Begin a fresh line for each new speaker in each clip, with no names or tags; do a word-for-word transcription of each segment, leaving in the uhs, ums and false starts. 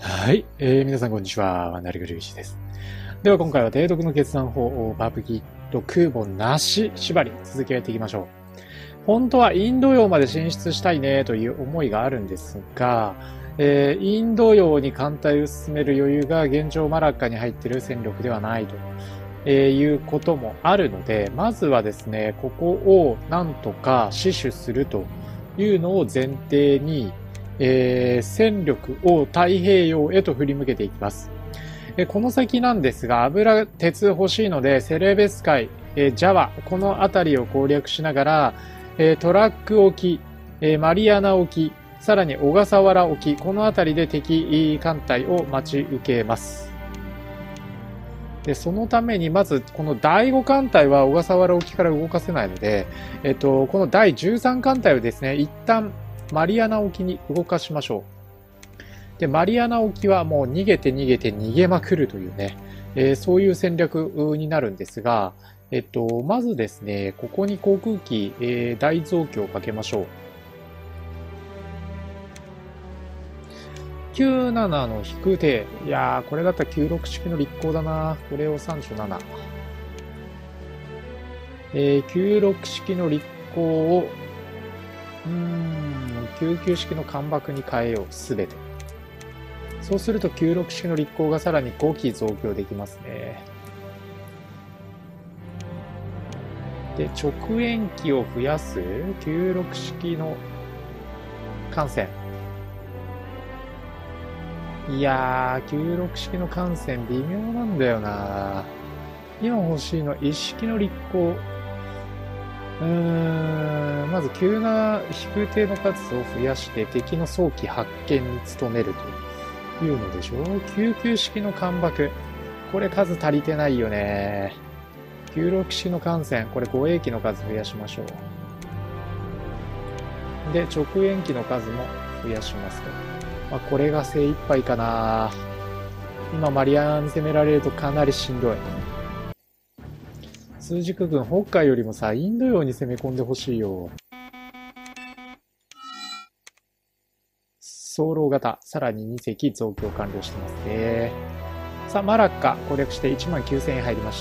はい、えー、皆さんこんにちは。ワンダルグルーシです。では今回は提督の決断法、バブギット空母なし縛り、続きをやっていきましょう。本当はインド洋まで進出したいねという思いがあるんですが、えー、インド洋に艦隊を進める余裕が現状マラッカに入っている戦力ではないと、えー、いうこともあるので、まずはですね、ここをなんとか死守するというのを前提に、えー、戦力を太平洋へと振り向けていきます。えこの先なんですが、油、鉄欲しいので、セレベス海、えジャワ、この辺りを攻略しながら、えトラック沖、えマリアナ沖、さらに小笠原沖、この辺りで敵艦隊を待ち受けます。で、そのために、まず、このだいご艦隊は小笠原沖から動かせないので、えっと、このだいじゅうさん艦隊をですね、一旦、マリアナ沖に動かしましょう。で、マリアナ沖はもう逃げて逃げて逃げまくるというね、えー、そういう戦略になるんですが、えっと、まずですね、ここに航空機、えー、大増強をかけましょう。きゅうななの飛空艇。いやー、これだったらきゅうろく式の立航だな。これをさん所なな。えー、きゅうろく式の立航を、うーん、きゅうきゅう式の艦爆に変えよう。すべて。そうするときゅうろく式の立航がさらにご機増強できますね。で、直縁機を増やすきゅうろく式の艦船。いやー、きゅうろく式の艦船微妙なんだよな。今欲しいのは一式の立航。うーん、まず急な飛空艇の数を増やして敵の早期発見に努めるというのでしょう。きゅうきゅう式の艦爆。これ数足りてないよね。きゅうろく式の艦船。これ護衛機の数増やしましょう。で、直縁機の数も増やしますと。まあ、これが精一杯かな。今マリアナに攻められるとかなりしんどい。枢軸軍、北海よりもさ、インド洋に攻め込んでほしいよ。早漏型、さらにに隻増強完了してますね。さあ、マラッカ攻略していちまんきゅうせんえん入りました。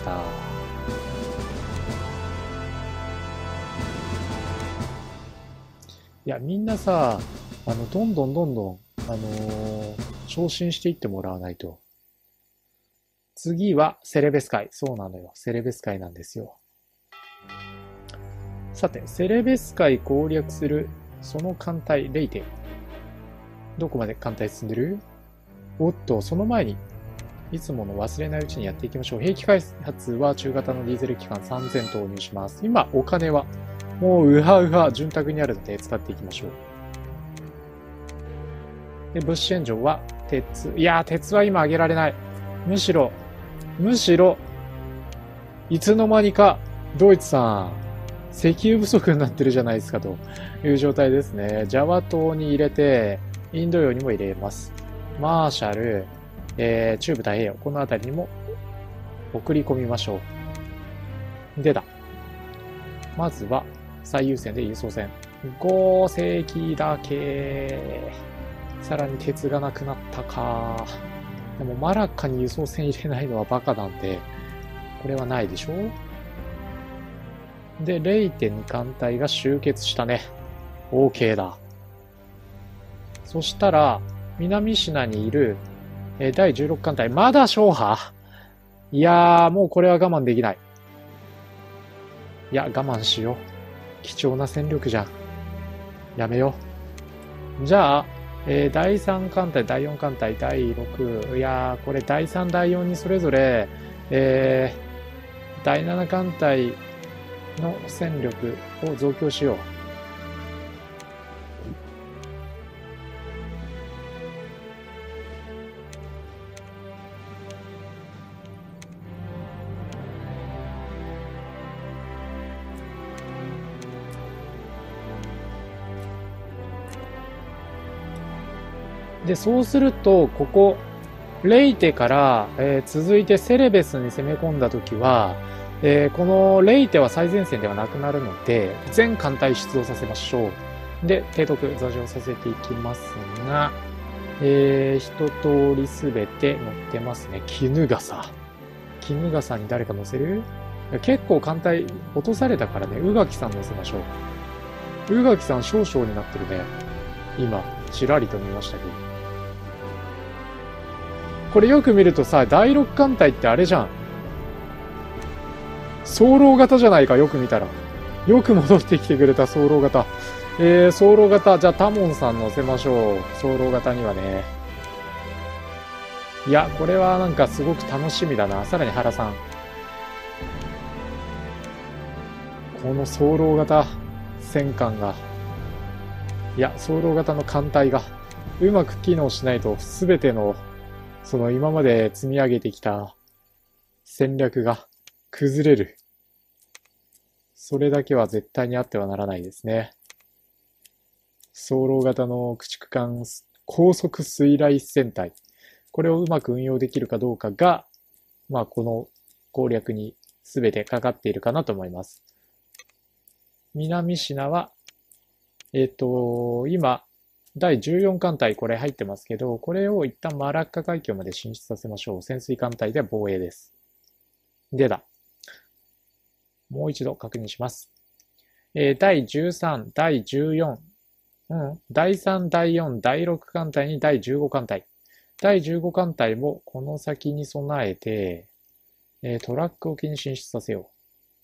いや、みんなさ、あの、どんどんどんどん、あのー、昇進していってもらわないと。次はセレベス海。そうなのよ。セレベス海なんですよ。さて、セレベス海攻略する、その艦隊、レイテ。どこまで艦隊進んでる？おっと、その前に、いつもの忘れないうちにやっていきましょう。兵器開発は中型のディーゼル機関さんぜん投入します。今、お金は、もうウハウハ、潤沢にあるので使っていきましょう。で、物資援助は、鉄。いやー、鉄は今上げられない。むしろ、むしろ、いつの間にか、ドイツさん、石油不足になってるじゃないですか、という状態ですね。ジャワ島に入れて、インド洋にも入れます。マーシャル、えー、中部太平洋、この辺りにも送り込みましょう。でだ。まずは、最優先で輸送船。ご隻だけ。さらに鉄がなくなったか。でもマラッカに輸送船入れないのはバカなんで、これはないでしょ。で、レイテに艦隊が集結したね。OK だ。そしたら、南シナにいる、えー、だいじゅうろく艦隊、まだ勝破？いやー、もうこれは我慢できない。いや、我慢しよう。貴重な戦力じゃん。やめよう。じゃあ、えー、だいさん艦隊、だいよん艦隊、だいろく、いやー、これだいさん、だいよんにそれぞれ、えー、だいなな艦隊の戦力を増強しよう。で、そうすると、ここ、レイテから、えー、続いてセレベスに攻め込んだときは、えー、このレイテは最前線ではなくなるので、全艦隊出動させましょう。で、提督、座上させていきますが、 えー、一通りすべて乗ってますね。絹笠。絹笠に誰か乗せる？いや結構艦隊落とされたからね、宇垣さん乗せましょう。宇垣さん少々になってるね。今、ちらりと見ましたけど。これよく見るとさ、だいろく艦隊ってあれじゃん。早漏型じゃないか、よく見たら。よく戻ってきてくれた早漏型。えー、早漏型。じゃあ、タモンさん乗せましょう。早漏型にはね。いや、これはなんかすごく楽しみだな。さらに原さん。この早漏型戦艦が。いや、早漏型の艦隊がうまく機能しないと全てのその今まで積み上げてきた戦略が崩れる。それだけは絶対にあってはならないですね。早漏型の駆逐艦高速水雷戦隊。これをうまく運用できるかどうかが、まあこの攻略に全てかかっているかなと思います。南シナは、えっと、今、だいじゅうよん艦隊これ入ってますけど、これを一旦マラッカ海峡まで進出させましょう。潜水艦隊で防衛です。でだ。もう一度確認します。えー、だいじゅうさん、だいじゅうよん、うん、だいさん、だいよん、だいろく艦隊にだいじゅうご艦隊。だいじゅうご艦隊もこの先に備えて、えー、トラック沖に進出させよ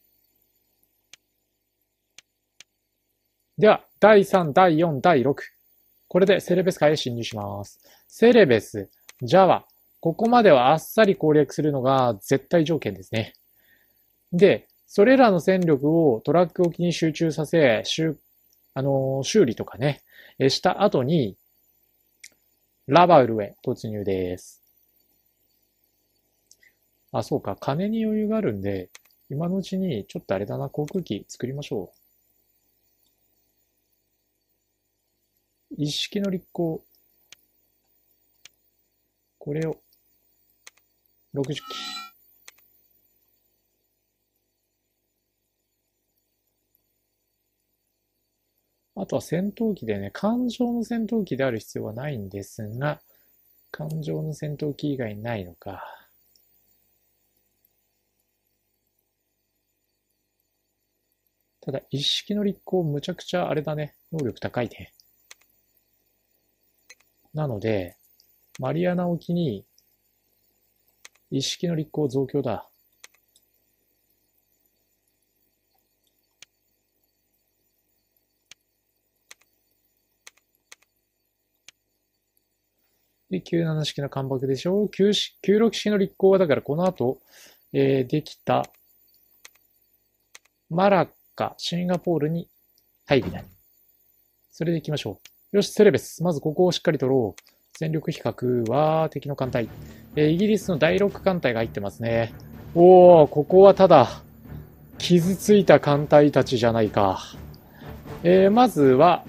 う。では、だいさん、だいよん、だいろく。これでセレベス海へ侵入します。セレベス、ジャワ。ここまではあっさり攻略するのが絶対条件ですね。で、それらの戦力をトラック沖に集中させ、修あのー、修理とかね、した後に、ラバウルへ突入です。あ、そうか。金に余裕があるんで、今のうちにちょっとあれだな、航空機作りましょう。一式の立候。これを、ろくじゅっき。あとは戦闘機でね、艦上の戦闘機である必要はないんですが、艦上の戦闘機以外にないのか。ただ、一式の立候むちゃくちゃあれだね。能力高いね。なので、マリアナ沖に一式の立候増強だ。で、きゅうじゅうなな式の艦爆でしょ。きゅうじゅうろく式の立候はだからこの後、えー、できたマラッカ、シンガポールに配備だ。それで行きましょう。よし、セレベス。まずここをしっかり取ろう。戦力比較は敵の艦隊。えー、イギリスのだいろく艦隊が入ってますね。おー、ここはただ、傷ついた艦隊たちじゃないか。えー、まずは、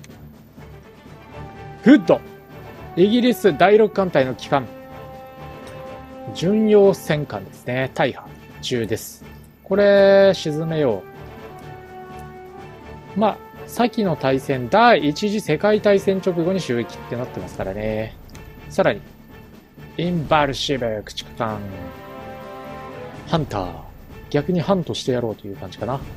フッド。イギリスだいろく艦隊の旗艦。巡洋戦艦ですね。大破中です。これ、沈めよう。まあ、先の大戦、第一次世界大戦直後に収益ってなってますからね。さらに、インバルシブ駆逐艦、ハンター。逆にハントしてやろうという感じかな。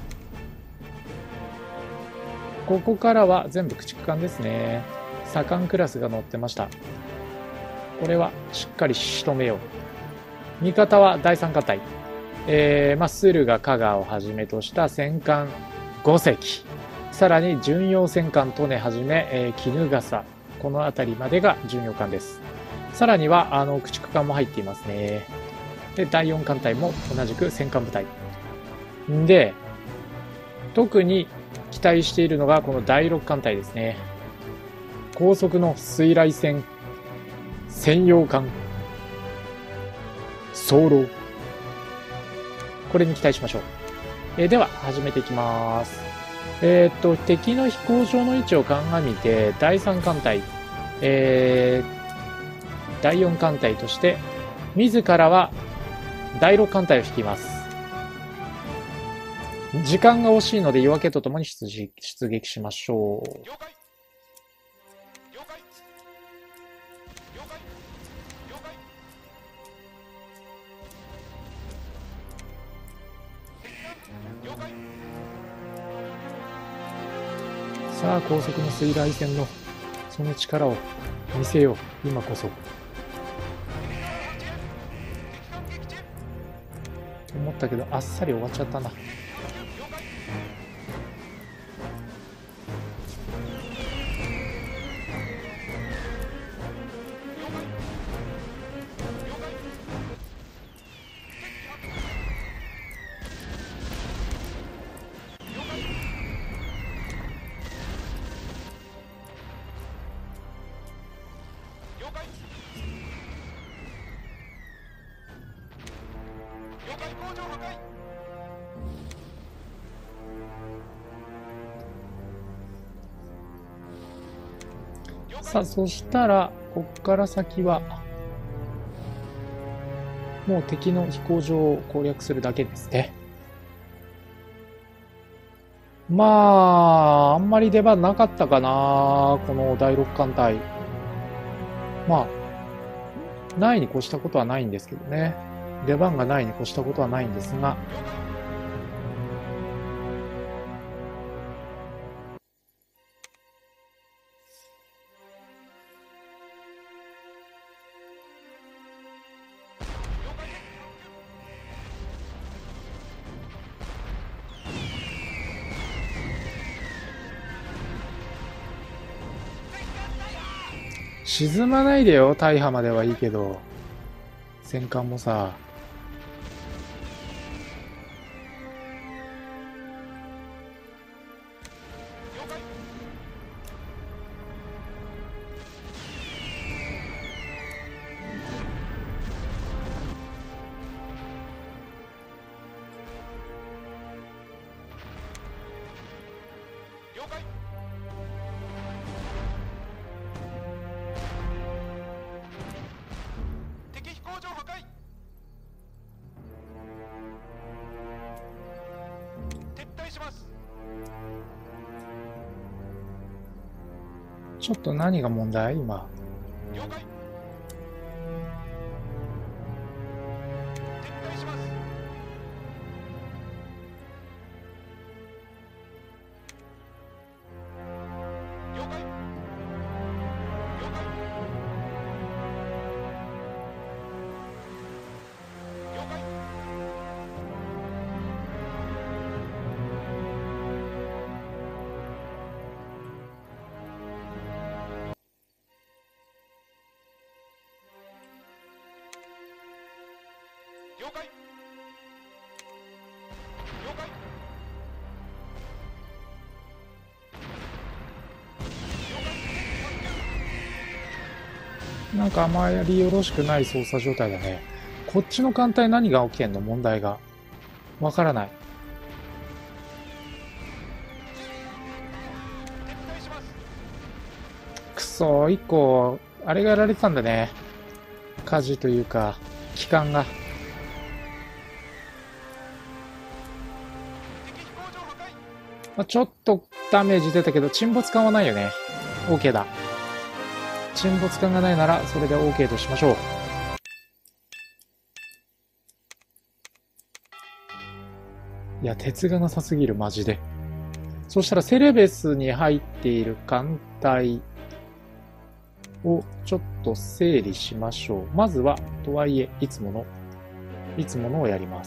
ここからは全部駆逐艦ですね。左官クラスが乗ってました。これはしっかり仕留めよう。味方はだいさん艦隊。えー、まあ、駿河加賀をはじめとした戦艦ご隻。さらに巡洋戦艦利根はじめ、えー、衣笠。この辺りまでが巡洋艦です。さらには、あの、駆逐艦も入っていますね。で、だいよん艦隊も同じく戦艦部隊。で、特に期待しているのがこのだいろく艦隊ですね。高速の水雷戦専用艦早漏。これに期待しましょう。えー、では始めていきます。えー、っと敵の飛行場の位置を鑑みてだいさん艦隊、えー、だいよん艦隊として自らはだいろく艦隊を引きます。時間が惜しいので夜明けとともに出出撃しましょう。 さあ、高速の水雷戦のその力を見せよう、今こそ。思ったけど、あっさり終わっちゃったな。さあ、そしたら、こっから先は、もう敵の飛行場を攻略するだけですね。まあ、あんまり出番なかったかな、このだいろく艦隊。まあ、ないに越したことはないんですけどね。出番がないに越したことはないんですが、沈まないでよ、大破まではいいけど。戦艦もさ。ちょっと何が問題今。了解。撤退します。了解。了解。了解。了解。了解。なんかあまりよろしくない操作状態だね。こっちの艦隊何が起きてんの？問題が。わからない。くそー、一個、あれがやられてたんだね。火事というか、機関が。まあ、ちょっとダメージ出たけど、沈没艦はないよね。OK だ。沈没艦がないなら、それで OK としましょう。いや、鉄がなさすぎる、マジで。そしたら、セレベスに入っている艦隊をちょっと整理しましょう。まずは、とはいえ、いつもの、いつものをやります。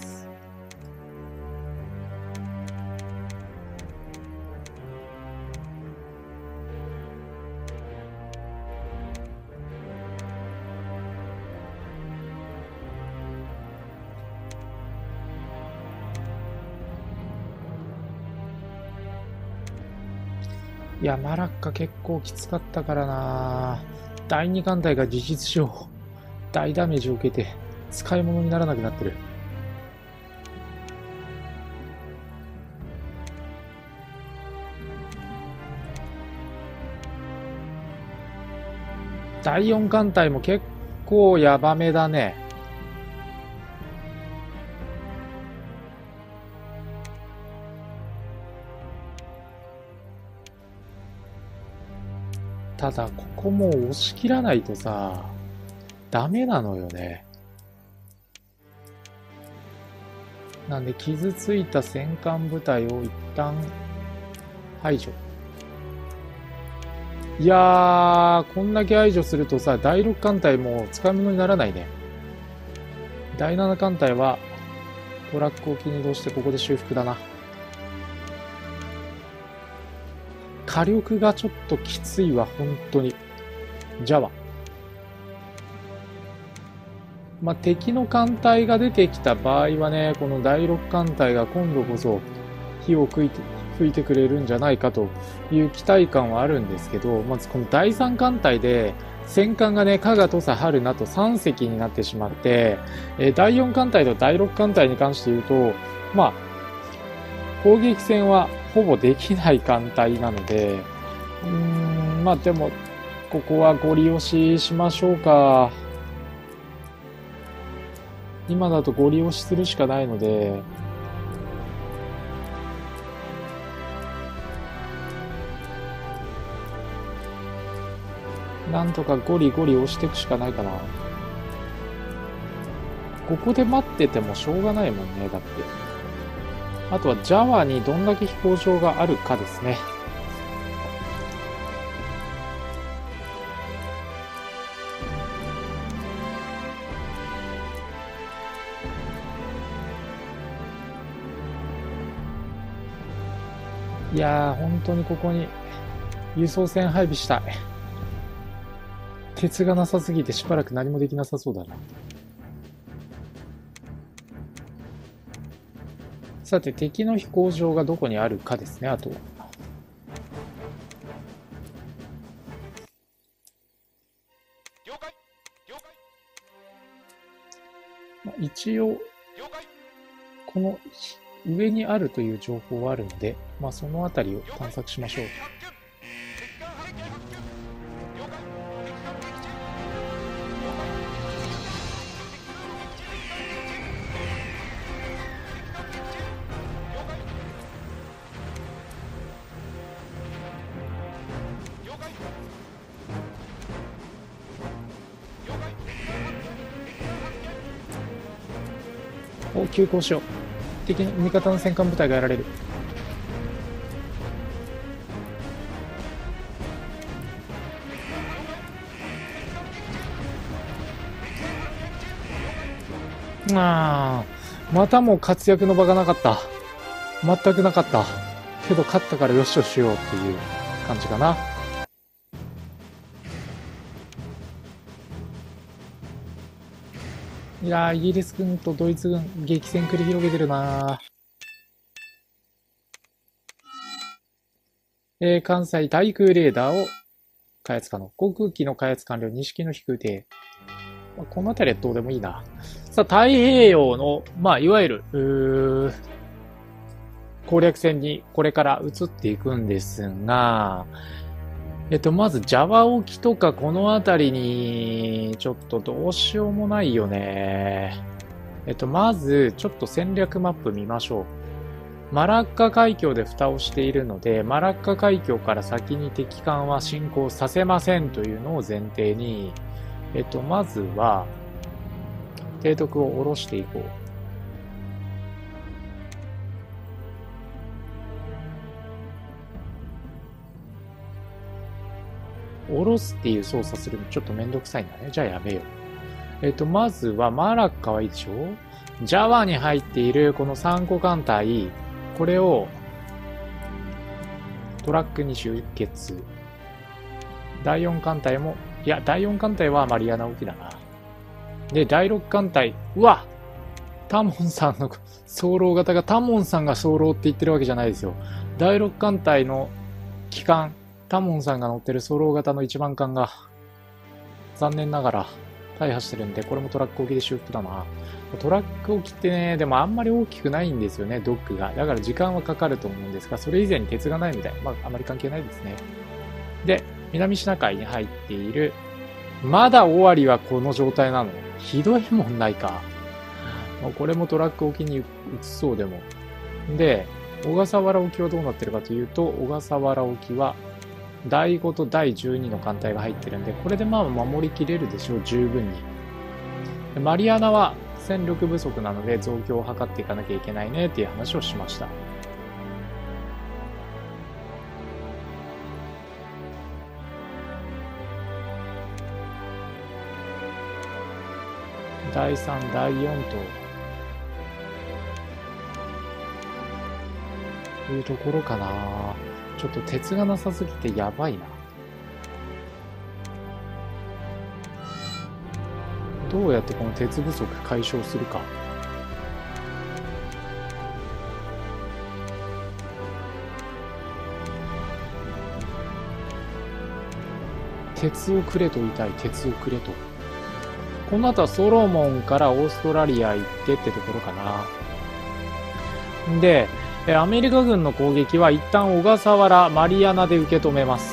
いや、マラッカ結構きつかったからな。だいに艦隊が事実上大ダメージを受けて使い物にならなくなってる。だいよん艦隊も結構ヤバめだね。ただ、ここもう押し切らないとさ、ダメなのよね。なんで、傷ついた戦艦部隊を一旦排除。 いやー、こんだけ排除するとさ、だいろく艦隊も使い物にならないね。だいなな艦隊は、トラック沖に移動してここで修復だな。火力がちょっときついわ、本当に。ジャワ。まあ、敵の艦隊が出てきた場合はね、このだいろく艦隊が今度こそ火を吹いて、吹いてくれるんじゃないかという期待感はあるんですけど、まずこのだいさん艦隊で戦艦がね、加賀、土佐、春名とさん隻になってしまって、えー、だいよん艦隊とだいろく艦隊に関して言うと、まあ、攻撃戦はほぼできない艦隊なので、うーん、まあでも、ここはご利用ししましょうか。今だとご利用しするしかないので、なんとかゴリゴリ押していくしかないかな。ここで待っててもしょうがないもんね、だって。あとはジャワにどんだけ飛行場があるかですね。いやー、本当にここに輸送船配備したい。鉄がなさすぎてしばらく何もできなさそうだな。さて、敵の飛行場がどこにあるかですね、あとは。まあ、一応、この上にあるという情報はあるので、まあ、そのあたりを探索しましょう。お、急行しよう。敵に味方の戦艦部隊がやられる。あー、またも活躍の場がなかった。全くなかった。けど勝ったからよしよしようっていう感じかな。いやー、イギリス軍とドイツ軍、激戦繰り広げてるなー。えー、関西対空レーダーを開発可能。航空機の開発完了、西の飛空艇。まあ、この辺りはどうでもいいな。さあ、太平洋の、まあ、いわゆる、うー攻略戦にこれから移っていくんですが、えっと、まず、ジャワ沖とかこの辺りに、ちょっとどうしようもないよね。えっと、まず、ちょっと戦略マップ見ましょう。マラッカ海峡で蓋をしているので、マラッカ海峡から先に敵艦は進行させませんというのを前提に、えっと、まずは、提督を下ろしていこう。下ろすっていう操作するのちょっとめんどくさいんだね。じゃあやめよう。えっと、まずはマラッカはいいでしょ？ジャワに入っているこのさんこ艦隊、これをトラックに集結。だいよん艦隊も、いや、だいよん艦隊はマリアナ沖だな。で、だいろく艦隊、うわ！タモンさんの早漏型が、タモンさんが早漏って言ってるわけじゃないですよ。だいろく艦隊の機関、タモンさんが乗ってるソロ型の一番艦が残念ながら大破してるんで、これもトラック沖で修復だな。トラック沖ってね、でもあんまり大きくないんですよね、ドックが。だから時間はかかると思うんですが、それ以前に鉄がないみたい。まあ、あまり関係ないですね。で、南シナ海に入っている、まだ尾張はこの状態なの。ひどいもんないか。これもトラック沖に移そうでも。で、小笠原沖はどうなってるかというと、小笠原沖は、だいごとだいじゅうにの艦隊が入ってるんで、これでまあ守りきれるでしょう、十分に。マリアナは戦力不足なので増強を図っていかなきゃいけないねっていう話をしました。 だいさん、だいよんというところかな。ちょっと鉄がなさすぎてやばいな。どうやってこの鉄不足解消するか。鉄をくれと言いたい。鉄をくれと。この後はソロモンからオーストラリア行ってってところかな。で、アメリカ軍の攻撃は一旦小笠原、マリアナで受け止めます。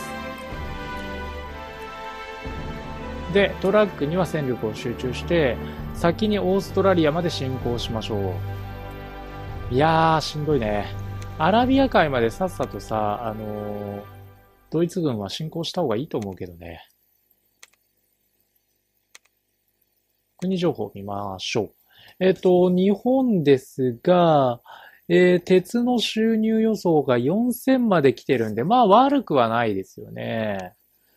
で、トラックには戦力を集中して、先にオーストラリアまで進行しましょう。いやー、しんどいね。アラビア海までさっさとさ、あのー、ドイツ軍は進行した方がいいと思うけどね。国情報見ましょう。えっと、日本ですが、えー、鉄の収入予想がよんせんまで来てるんで、まあ悪くはないですよね。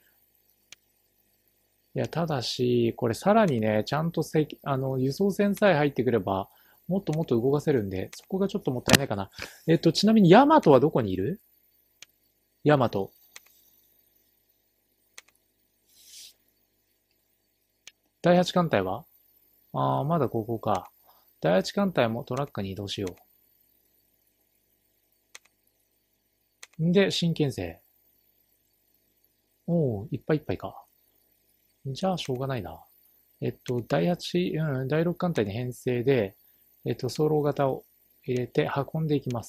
いや、ただし、これさらにね、ちゃんとせあの、輸送船さえ入ってくれば、もっともっと動かせるんで、そこがちょっともったいないかな。えっと、ちなみにヤマトはどこにいる？ヤマト。だいはち艦隊はああ、まだここか。だいはち艦隊もトラックに移動しよう。んで、新建成。おー、いっぱいいっぱいか。じゃあ、しょうがないな。えっと、だいはち、うん、だいろく艦隊に編成で、えっと、ソロ型を入れて運んでいきます。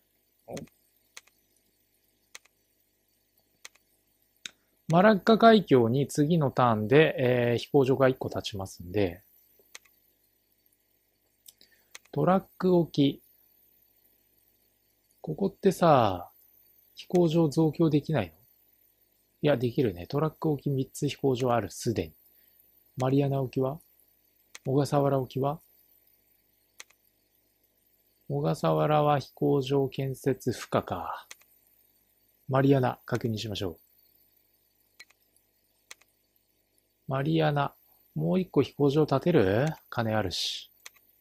マラッカ海峡に次のターンで、えー、飛行場がいっこ立ちますんで、トラック置き。ここってさ、飛行場増強できないの？いや、できるね。トラック置きみっつ飛行場ある、すでに。マリアナ置きは？小笠原置きは？小笠原は飛行場建設不可か。マリアナ、確認しましょう。マリアナ、もう一個飛行場建てる？金あるし。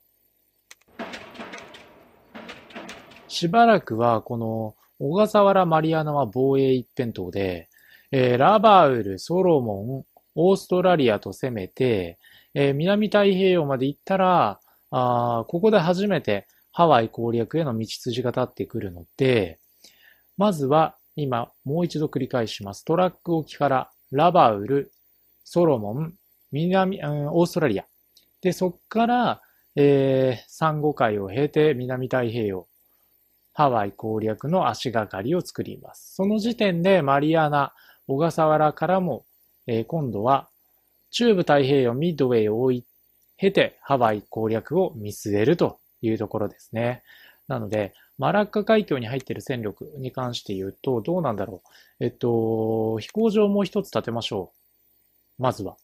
しばらくは、この、小笠原、マリアナは防衛一辺倒で、えー、ラバウル、ソロモン、オーストラリアと攻めて、えー、南太平洋まで行ったら、あここで初めてハワイ攻略への道筋が立ってくるので、まずは今もう一度繰り返します。トラック沖からラバウル、ソロモン、南、うん、オーストラリア。で、そっから、えー、サンゴ海を経て南太平洋、ハワイ攻略の足がかりを作ります。その時点でマリアナ、小笠原からも、えー、今度は中部太平洋ミッドウェイを追い経てハワイ攻略を見据えるというところですね。なので、マラッカ海峡に入っている戦力に関して言うと、どうなんだろう。えっと、飛行場もう一つ建てましょう。まずは。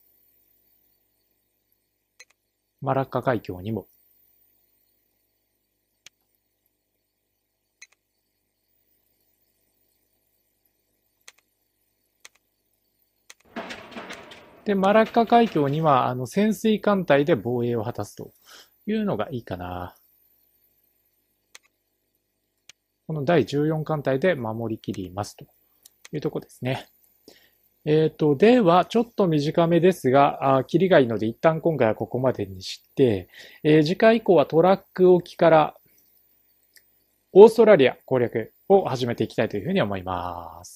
マラッカ海峡にも。で、マラッカ海峡には、あの、潜水艦隊で防衛を果たすというのがいいかな。このだいじゅうよん艦隊で守りきりますというところですね。えっと、では、ちょっと短めですが、あ、キリがいいので一旦今回はここまでにして、えー、次回以降はトラック沖からオーストラリア攻略を始めていきたいというふうに思います。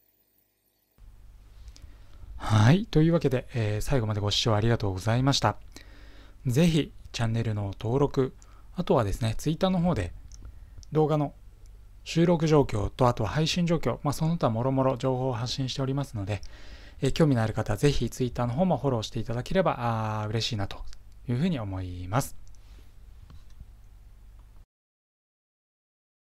はい。というわけで、えー、最後までご視聴ありがとうございました。ぜひ、チャンネルの登録、あとはですね、ツイッターの方で動画の収録状況と、あとは配信状況、まあ、その他もろもろ情報を発信しておりますので、えー、興味のある方はぜひツイッターの方もフォローしていただければあ嬉しいなというふうに思います。